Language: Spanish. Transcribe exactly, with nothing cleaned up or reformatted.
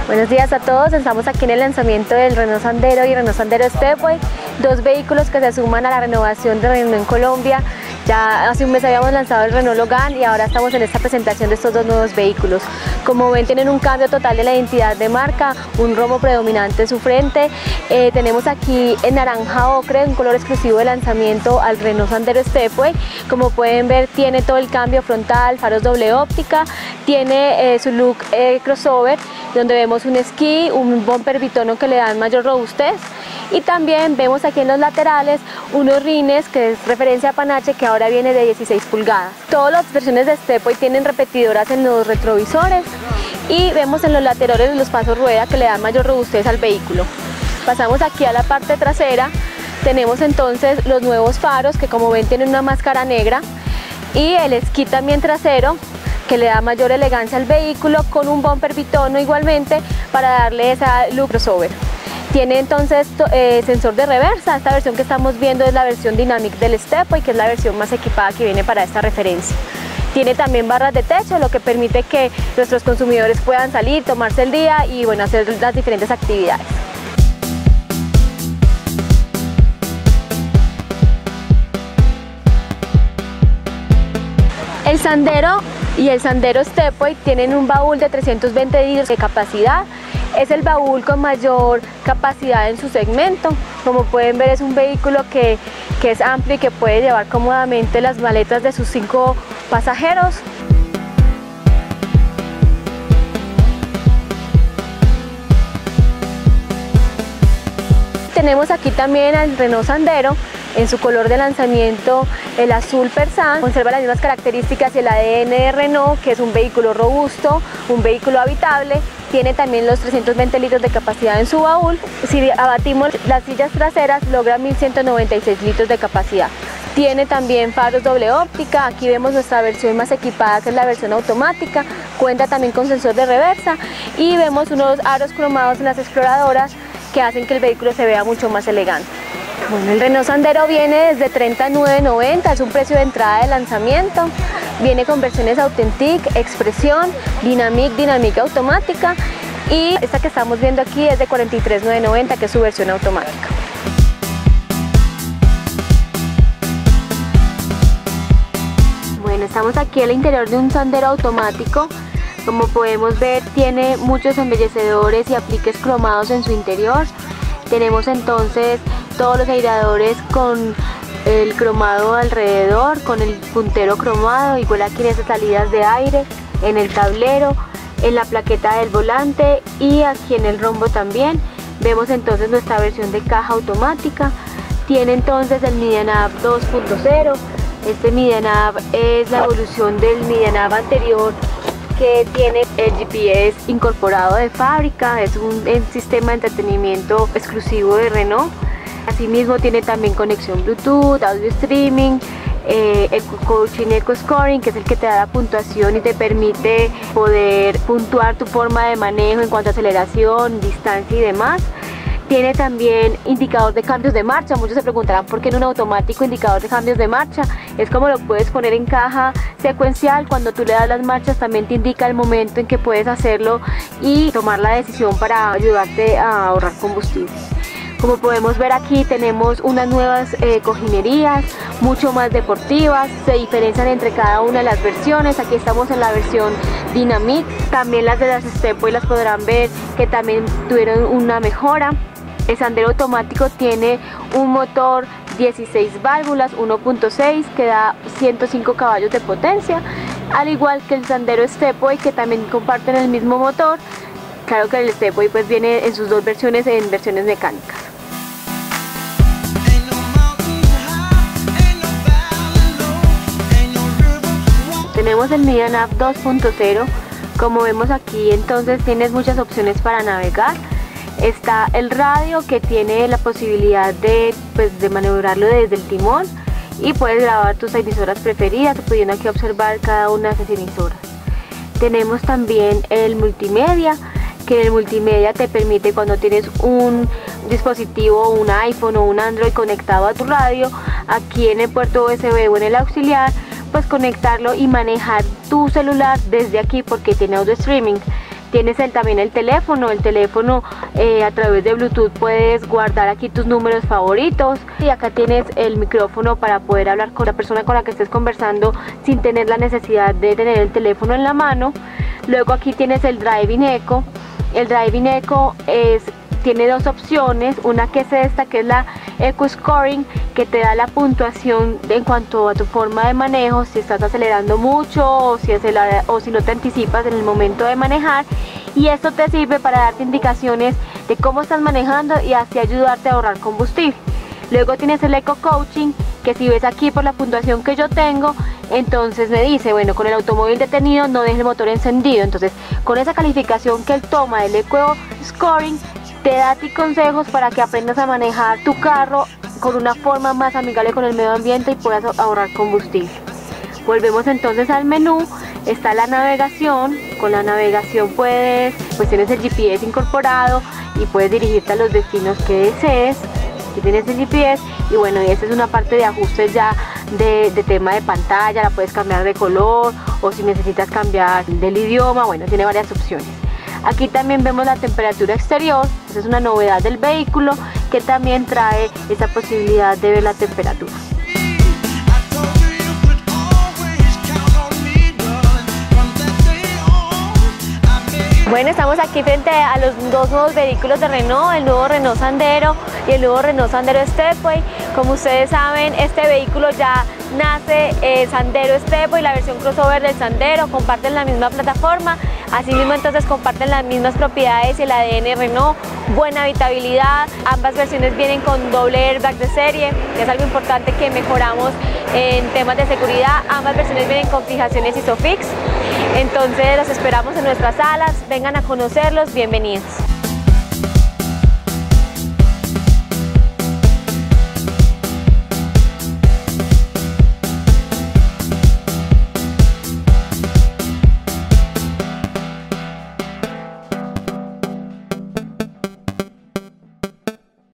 Buenos días a todos, estamos aquí en el lanzamiento del Renault Sandero y Renault Sandero Stepway, dos vehículos que se suman a la renovación de Renault en Colombia. Ya hace un mes habíamos lanzado el Renault Logan y ahora estamos en esta presentación de estos dos nuevos vehículos. Como ven, tienen un cambio total de la identidad de marca, un romo predominante en su frente. Eh, tenemos aquí en naranja ocre, un color exclusivo de lanzamiento al Renault Sandero Stepway. Como pueden ver, tiene todo el cambio frontal, faros doble óptica, tiene eh, su look eh, crossover, donde vemos un esquí, un bumper bitono que le dan mayor robustez, y también vemos aquí en los laterales unos rines que es referencia a Panache, que ahora viene de dieciséis pulgadas. Todas las versiones de Stepway tienen repetidoras en los retrovisores y vemos en los laterales los pasos rueda que le dan mayor robustez al vehículo. Pasamos aquí a la parte trasera, tenemos entonces los nuevos faros que, como ven, tienen una máscara negra, y el esquí también trasero que le da mayor elegancia al vehículo, con un bumper bitono igualmente para darle esa look crossover. Tiene entonces eh, sensor de reversa. Esta versión que estamos viendo es la versión Dynamic del Stepway, que es la versión más equipada que viene para esta referencia. Tiene también barras de techo, lo que permite que nuestros consumidores puedan salir, tomarse el día y bueno, hacer las diferentes actividades. El Sandero y el Sandero Stepway tienen un baúl de trescientos veinte litros de capacidad. Es el baúl con mayor capacidad en su segmento. Como pueden ver, es un vehículo que, que es amplio y que puede llevar cómodamente las maletas de sus cinco pasajeros. Tenemos aquí también al Renault Sandero en su color de lanzamiento, el azul persan. Conserva las mismas características y el A D N de Renault, que es un vehículo robusto, un vehículo habitable. Tiene también los trescientos veinte litros de capacidad en su baúl. Si abatimos las sillas traseras, logra mil ciento noventa y seis litros de capacidad. Tiene también faros doble óptica. Aquí vemos nuestra versión más equipada, que es la versión automática. Cuenta también con sensor de reversa y vemos unos aros cromados en las exploradoras que hacen que el vehículo se vea mucho más elegante. Bueno, el Renault Sandero viene desde treinta mil novecientos noventa, es un precio de entrada de lanzamiento. Viene con versiones Authentic, Expresión, Dynamic, Dynamic automática, y esta que estamos viendo aquí es de cuarenta y tres mil novecientos noventa, que es su versión automática. Bueno, estamos aquí en el interior de un Sandero automático. Como podemos ver, tiene muchos embellecedores y apliques cromados en su interior. Tenemos entonces todos los aireadores con el cromado alrededor, con el puntero cromado, igual aquí en esas salidas de aire, en el tablero, en la plaqueta del volante y aquí en el rombo también. Vemos entonces nuestra versión de caja automática. Tiene entonces el MediaNav dos punto cero. Este MediaNav es la evolución del MediaNav anterior, que tiene el G P S incorporado de fábrica. Es un, un sistema de entretenimiento exclusivo de Renault. Asimismo tiene también conexión Bluetooth, audio streaming, eh, Eco Coaching, Eco Scoring, que es el que te da la puntuación y te permite poder puntuar tu forma de manejo en cuanto a aceleración, distancia y demás. Tiene también indicador de cambios de marcha. Muchos se preguntarán por qué en un automático indicador de cambios de marcha. Es como lo puedes poner en caja secuencial. Cuando tú le das las marchas también te indica el momento en que puedes hacerlo y tomar la decisión para ayudarte a ahorrar combustible. Como podemos ver, aquí tenemos unas nuevas eh, cojinerías, mucho más deportivas, se diferencian entre cada una de las versiones. Aquí estamos en la versión Dynamic, también las de las Stepway las podrán ver que también tuvieron una mejora. El Sandero automático tiene un motor dieciséis válvulas uno punto seis que da ciento cinco caballos de potencia, al igual que el Sandero Stepway, que también comparten el mismo motor. Claro que el Stepway pues viene en sus dos versiones, en versiones mecánicas. Tenemos el MediaNav dos punto cero. Como vemos aquí, entonces tienes muchas opciones para navegar. Está el radio, que tiene la posibilidad de, pues, de maniobrarlo desde el timón, y puedes grabar tus emisoras preferidas, pudiendo aquí observar cada una de esas emisoras. Tenemos también el multimedia, que el multimedia te permite, cuando tienes un dispositivo, un iPhone o un Android conectado a tu radio, aquí en el puerto U S B o en el auxiliar, pues conectarlo y manejar tu celular desde aquí, porque tiene audio streaming. Tienes el, también el teléfono, el teléfono eh, a través de Bluetooth puedes guardar aquí tus números favoritos, y acá tienes el micrófono para poder hablar con la persona con la que estés conversando sin tener la necesidad de tener el teléfono en la mano. Luego aquí tienes el Driving Echo. El Driving Echo es, tiene dos opciones, una que es esta, que es la Echo Scoring, que te da la puntuación en cuanto a tu forma de manejo, si estás acelerando mucho o si, acelera, o si no te anticipas en el momento de manejar, y esto te sirve para darte indicaciones de cómo estás manejando y así ayudarte a ahorrar combustible. Luego tienes el Eco Coaching, que si ves aquí por la puntuación que yo tengo, entonces me dice, bueno, con el automóvil detenido no dejes el motor encendido. Entonces, con esa calificación que él toma del Eco Scoring, te da a ti consejos para que aprendas a manejar tu carro con una forma más amigable con el medio ambiente y puedas ahorrar combustible. Volvemos entonces al menú. Está la navegación. Con la navegación puedes, pues tienes el G P S incorporado y puedes dirigirte a los destinos que desees. Aquí tienes el G P S y bueno, y esta es una parte de ajustes ya de, de tema de pantalla, la puedes cambiar de color o si necesitas cambiar del idioma, bueno, tiene varias opciones. Aquí también vemos la temperatura exterior. Esa es una novedad del vehículo que también trae esa posibilidad de ver la temperatura. Bueno, estamos aquí frente a los dos nuevos vehículos de Renault, el nuevo Renault Sandero y el nuevo Renault Sandero Stepway. Como ustedes saben, este vehículo ya nace eh, Sandero Stepway, la versión crossover del Sandero, comparten la misma plataforma, asimismo entonces comparten las mismas propiedades y el A D N Renault, buena habitabilidad, ambas versiones vienen con doble airbag de serie, que es algo importante que mejoramos en temas de seguridad, ambas versiones vienen con fijaciones ISOFIX, entonces los esperamos en nuestras salas, vengan a conocerlos, bienvenidos.